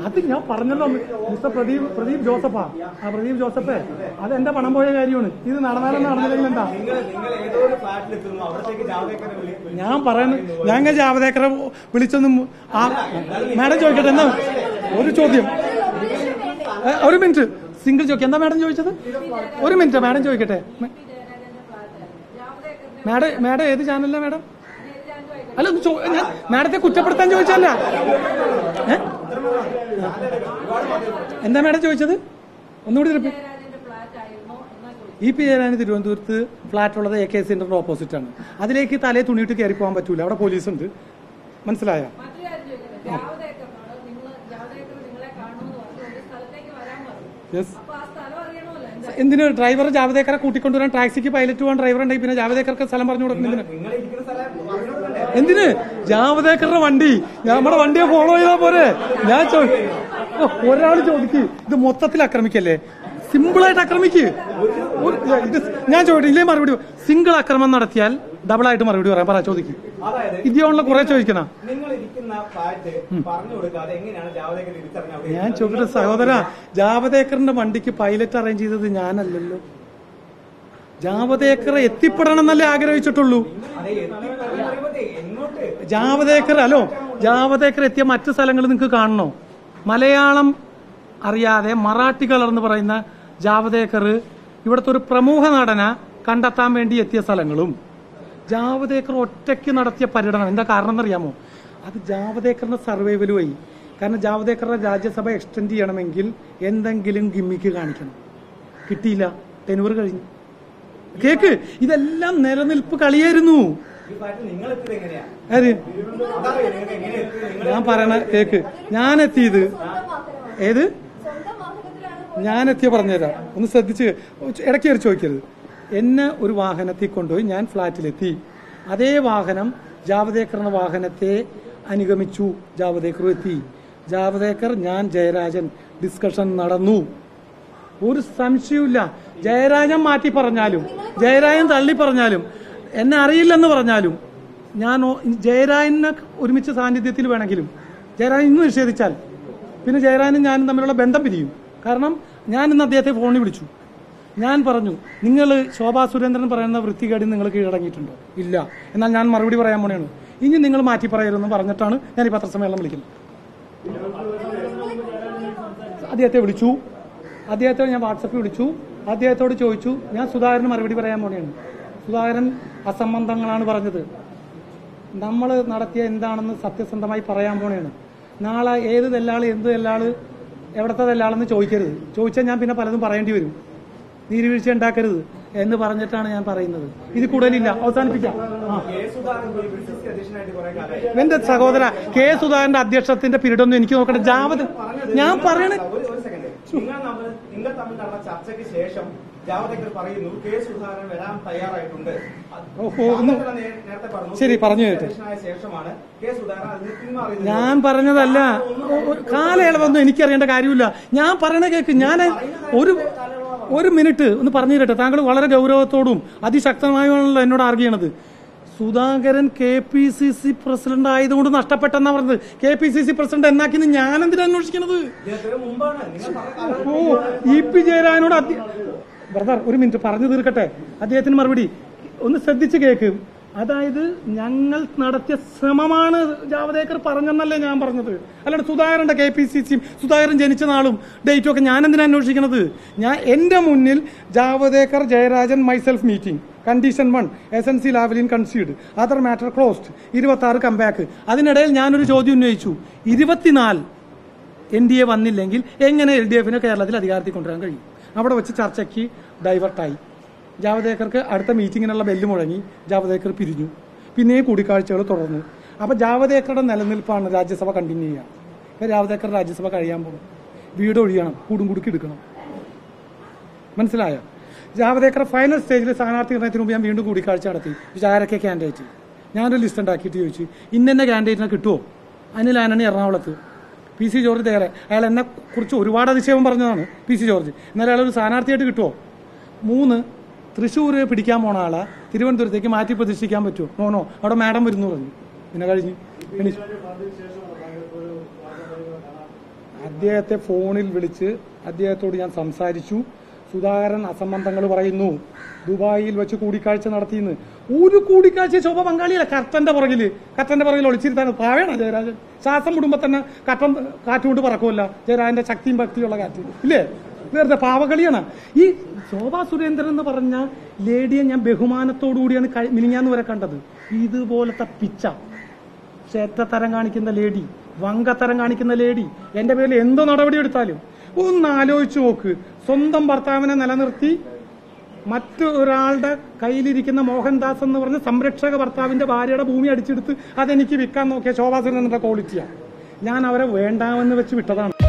അത് ഞാൻ പറഞ്ഞല്ലോ മിസ്റ്റർ പ്രദീപ് ജോസഫാ. ആ പ്രദീപ് ജോസഫേ, അത് എന്റെ പണം പോയ കാര്യമാണ്. ഇത് നടന്നാലും നടന്നില്ലെങ്കിൽ എന്താ ഞാൻ പറയുന്നത്? ഞങ്ങൾ ജാവദേക്കറെ വിളിച്ചൊന്നും മാഡം ചോദിക്കട്ടെ എന്നാ ഒരു ചോദ്യം, ഒരു മിനിറ്റ് സിംഗിൾ ചോദിക്കാം. എന്താ മാഡം ചോദിച്ചത്? ഒരു മിനിറ്റ് മാഡം ചോദിക്കട്ടെ. മാഡം ഏത് ചാനലിലാ മാഡം? അല്ല ഞാൻ മാഡത്തെ കുറ്റപ്പെടുത്താൻ ചോദിച്ചല്ല. എന്താ മാഡം ചോദിച്ചത്? ഒന്നുകൂടി ഇ പി ജയരാജന് തിരുവനന്തപുരത്ത് ഫ്ലാറ്റ് ഉള്ളത് AK സെന്ററിന്റെ ഓപ്പോസിറ്റ് ആണ്. അതിലേക്ക് തലേ തുണിയിട്ട് കയറി പോകാൻ പറ്റൂല, അവിടെ പോലീസുണ്ട്. മനസ്സിലായോ? എന്തിന് ഡ്രൈവർ ജാവദേക്കറെ കൂട്ടിക്കൊണ്ടുവരാൻ? ടാക്സിക്ക് പൈലറ്റ് പോകാൻ ഡ്രൈവർ ഉണ്ടെങ്കിൽ പിന്നെ ജാവദേക്കർക്ക് സ്ഥലം പറഞ്ഞു കൊടുക്കണം. എന്തിന് ജാവദേക്കറുടെ വണ്ടി നമ്മുടെ വണ്ടിയെ ഫോളോ ചെയ്താൽ പോരെ? ഞാൻ ഒരാൾ ചോദിക്ക്, ഇത് മൊത്തത്തിൽ ആക്രമിക്കല്ലേ? സിമ്പിളായിട്ട് ആക്രമിക്ക്. ഇത് ഞാൻ ചോദിച്ചു ഇല്ലേ മറുപടി. സിംഗിൾ ആക്രമണം നടത്തിയാൽ ഡബിൾ ആയിട്ട് മറുപടി പറയാം. പറ, ചോദിക്കും. ഇതിനുള്ള കുറെ ചോദിക്കണം. ഞാൻ ചോദിക്കട്ടെ സഹോദര, ജാവദേക്കറിന്റെ വണ്ടിക്ക് പൈലറ്റ് അറേഞ്ച് ചെയ്തത് ഞാനല്ലല്ലോ. ജാവദേക്കർ എത്തിപ്പെടണം എന്നല്ലേ ആഗ്രഹിച്ചിട്ടുള്ളൂ. ജാവദേക്കർ എത്തിയ മറ്റു സ്ഥലങ്ങൾ നിങ്ങൾക്ക് കാണണോ? മലയാളം അറിയാതെ മറാഠി കളർന്ന് പറയുന്ന ജാവദേക്കർ ഇവിടുത്തെ ഒരു പ്രമുഖ നടന കണ്ടെത്താൻ വേണ്ടി എത്തിയ സ്ഥലങ്ങളും ജാവദേക്കർ ഒറ്റയ്ക്ക് നടത്തിയ പര്യടനം. എന്താ കാരണം എന്നറിയാമോ? അത് ജാവദേക്കറിന്റെ സർവൈവൽ വഴി. കാരണം ജാവദേക്കറുടെ രാജ്യസഭ എക്സ്റ്റെൻഡ് ചെയ്യണമെങ്കിൽ എന്തെങ്കിലും ഗിമ്മിക്ക് കാണിക്കണം. കിട്ടിയില്ല, ടെനുവർ കഴിഞ്ഞു. കേക്ക്, ഇതെല്ലാം നിലനിൽപ്പ് കളിയായിരുന്നു. ഞാൻ പറയണ കേക്ക്, ഞാനെത്തിയത് ഏത് ഞാനെത്തിയ പറഞ്ഞുതരാം, ഒന്ന് ശ്രദ്ധിച്ച്. ഇടയ്ക്ക് കയറി ചോദിക്കരുത്. എന്നെ ഒരു വാഹനത്തിൽ കൊണ്ടുപോയി ഞാൻ ഫ്ളാറ്റിലെത്തി. അതേ വാഹനം ജാവദേക്കറിന്റെ വാഹനത്തെ അനുഗമിച്ചു. ജാവദേക്കർ എത്തി. ജാവദേക്കർ, ഞാൻ, ജയരാജൻ ഡിസ്കഷൻ നടന്നു. ഒരു സംശയമില്ല. ജയരാജൻ മാറ്റി പറഞ്ഞാലും ജയരാജൻ തള്ളി പറഞ്ഞാലും എന്നെ അറിയില്ലെന്ന് പറഞ്ഞാലും ഞാൻ ജയരാജനെ ഒരുമിച്ച് സാന്നിധ്യത്തിൽ വേണമെങ്കിലും ജയരാജൻ ഇന്ന് നിഷേധിച്ചാൽ പിന്നെ ജയരാജനും ഞാനും തമ്മിലുള്ള ബന്ധം പിരിയും. കാരണം ഞാൻ ഇന്ന് അദ്ദേഹത്തെ ഫോണിൽ വിളിച്ചു. ഞാൻ പറഞ്ഞു, നിങ്ങൾ ശോഭാ സുരേന്ദ്രൻ പറയുന്ന വൃത്തികേടിൽ നിങ്ങൾ കീഴടങ്ങിയിട്ടുണ്ടോ? ഇല്ല. എന്നാൽ ഞാൻ മറുപടി പറയാൻ പോണെയാണ്. ഇനി നിങ്ങൾ മാറ്റി പറയരുതെന്ന് പറഞ്ഞിട്ടാണ് ഞാൻ ഈ പത്രസമ്മേളനം വിളിക്കുന്നത്. അദ്ദേഹത്തെ വിളിച്ചു. അദ്ദേഹത്തെ ഞാൻ വാട്സപ്പിൽ വിളിച്ചു. അദ്ദേഹത്തോട് ചോദിച്ചു, ഞാൻ സുധാകരന് മറുപടി പറയാൻ പോണെയാണ്. സുധാകരൻ അസംബന്ധങ്ങളാണ് പറഞ്ഞത്. നമ്മൾ നടത്തിയ എന്താണെന്ന് സത്യസന്ധമായി പറയാൻ പോണെയാണ്. നാളെ ഏത് ദല്ലാള് എന്ത് ദല്ലാള് എവിടത്തെ ദല്ലാളെന്ന് ചോദിക്കരുത്. ചോദിച്ചാൽ ഞാൻ പിന്നെ പലതും പറയേണ്ടി വരും. നീരുവീഴ്ച ഉണ്ടാക്കരുത് എന്ന് പറഞ്ഞിട്ടാണ് ഞാൻ പറയുന്നത്. ഇത് കൂടുതലില്ല, അവസാനിപ്പിക്കാം. എന്റെ സഹോദര, കെ സുധാകരന്റെ അധ്യക്ഷത്തിന്റെ പീരീഡൊന്നും എനിക്ക് നോക്കട്ടെ. ഞാൻ പറയണ നിങ്ങൾ തമ്മിൽ നടന്ന ചർച്ചയ്ക്ക് ശേഷം ജാവദേക്കർ പറയുന്നു കെ സുധാകരൻ വരാൻ തയ്യാറായിട്ടുണ്ട്. ശരി, പറഞ്ഞു കേട്ടെ. ശേഷമാണ് കെ സുധാകരൻ അതിന് പിന്മാറിയത്. ഞാൻ പറഞ്ഞതല്ല. കാലയളവൊന്നും എനിക്കറിയേണ്ട കാര്യമില്ല. ഞാൻ പറയണ കേക്ക്. ഞാൻ ഒരു മിനിറ്റ് ഒന്ന് പറഞ്ഞു തരട്ടെ. താങ്കൾ വളരെ ഗൗരവത്തോടും അതിശക്തമായുമാണല്ലോ എന്നോട് ആർഗ്യ ചെയ്യണത്. സുധാകരൻ KPCC പ്രസിഡന്റ് ആയതുകൊണ്ട് നഷ്ടപ്പെട്ടെന്നാ പറഞ്ഞത്. KPCC പ്രസിഡന്റ് എന്നാക്കിന്ന് ഞാൻ എന്തിനാ അന്വേഷിക്കണത്? EP ജയരാജനോട് ബ്രദർ ഒരു മിനിറ്റ് പറഞ്ഞു തീർക്കട്ടെ. അദ്ദേഹത്തിന് മറുപടി ഒന്ന് ശ്രദ്ധിച്ച് കേക്ക്. അതായത് ഞങ്ങൾ നടത്തിയ ശ്രമമാണ് ജാവദേക്കർ പറഞ്ഞെന്നല്ലേ ഞാൻ പറഞ്ഞത്. അല്ലാണ്ട് സുധാകരന്റെ KPCC സുധാകരൻ ജനിച്ച നാളും ഡേറ്റും ഒക്കെ ഞാൻ എന്തിനാ അന്വേഷിക്കുന്നത്? ഞാൻ എന്റെ മുന്നിൽ Javadekar Jayarajan myself meeting condition 1 SNC Lavalin concede other matter closed 26 comeback. അതിനിടയിൽ ഞാനൊരു ചോദ്യം ഉന്നയിച്ചു. 24 NDA വന്നില്ലെങ്കിൽ എങ്ങനെ LDFനെ കേരളത്തിൽ അധികാരത്തിൽ കൊണ്ടുവരാൻ കഴിയും? അവിടെ വെച്ച് ചർച്ചയ്ക്ക് ഡൈവേർട്ടായി. ജാവദേക്കർക്ക് അടുത്ത മീറ്റിങ്ങിനുള്ള ബെല്ല് മുഴങ്ങി. ജാവദേക്കർ പിരിഞ്ഞു. പിന്നെയും കൂടിക്കാഴ്ചകൾ തുടർന്നു. അപ്പൊ ജാവദേക്കറുടെ നിലനിൽപ്പാണ് രാജ്യസഭ കണ്ടിന്യൂ ചെയ്യുക. ഇപ്പൊ ജാവദേക്കർ രാജ്യസഭ കഴിയാൻ പോകും. വീട് ഒഴിയണം, കൂടും കുടുക്കി എടുക്കണം. മനസ്സിലായോ? ജാവദേക്കർ ഫൈനൽ സ്റ്റേജിൽ സ്ഥാനാർത്ഥി നിർണയത്തിന് മുമ്പ് ഞാൻ വീണ്ടും കൂടിക്കാഴ്ച നടത്തി. ആരൊക്കെ ക്യാൻഡിഡേറ്റ്? ഞാനൊരു ലിസ്റ്റ് ഉണ്ടാക്കിയിട്ട് ചോദിച്ചു, ഇന്നെ ക്യാൻഡിഡേറ്റിനെ കിട്ടുമോ? അനിൽ ആന്റണി എറണാകുളത്ത്, PC ജോർജ് തേറെ. അയാൾ എന്നെ കുറിച്ച് ഒരുപാട് അതിശയം പറഞ്ഞതാണ് PC ജോർജ്. എന്നാലും അയാൾ ഒരു സ്ഥാനാർത്ഥിയായിട്ട് കിട്ടുമോ? 3 തൃശ്ശൂർ പിടിക്കാൻ പോണ ആളെ തിരുവനന്തപുരത്തേക്ക് മാറ്റി പ്രതിഷ്ഠിക്കാൻ പറ്റുമോ? നോ, അവിടെ മാഡം വരുന്നു പറഞ്ഞു. പിന്നെ കഴിഞ്ഞു. അദ്ദേഹത്തെ ഫോണിൽ വിളിച്ച് അദ്ദേഹത്തോട് ഞാൻ സംസാരിച്ചു. സുധാകരൻ അസംബന്ധങ്ങൾ പറയുന്നു, ദുബായിൽ വെച്ച് കൂടിക്കാഴ്ച നടത്തിയെന്ന്. ഒരു കൂടിക്കാഴ്ച ശോഭ പങ്കാളിയല്ല. കർട്ടന്റെ പുറകിൽ ഒളിച്ചിരുത്താണ്. പാവേണ ജയരാജൻ. ശ്വാസം വിടുമ്പോ തന്നെ കർട്ടൻ കാറ്റുകൊണ്ട് പറക്കുമല്ല. ജയരാജന്റെ ശക്തിയും ഭക്തിയുള്ള കാറ്റ് ഇല്ലേ? വെറുതെ പാവകളിയാണ്. ഈ ശോഭാ സുരേന്ദ്രൻ എന്ന് പറഞ്ഞ ലേഡിയെ ഞാൻ ബഹുമാനത്തോടുകൂടിയാണ് മിനിഞ്ഞാന്ന് വരെ കണ്ടത്. ഇതുപോലത്തെ പിച്ച ചേറ്റത്തരം കാണിക്കുന്ന ലേഡി, വങ്കത്തരം കാണിക്കുന്ന ലേഡി എന്റെ പേരിൽ എന്തോ നടപടി എടുത്താലും ഒന്ന് ആലോചിച്ചു നോക്ക്. സ്വന്തം ഭർത്താവിനെ നിലനിർത്തി മറ്റൊരാളുടെ കയ്യിലിരിക്കുന്ന മോഹൻദാസ് എന്ന് പറഞ്ഞ സംരക്ഷക ഭർത്താവിന്റെ ഭാര്യയുടെ ഭൂമി അടിച്ചെടുത്ത് അതെനിക്ക് വിൽക്കാൻ നോക്കിയ ശോഭാ സുരേന്ദ്രന്റെ ക്വാളിറ്റിയാണ്. ഞാൻ അവരെ വേണ്ടാമെന്ന് വെച്ച് വിട്ടതാണ്.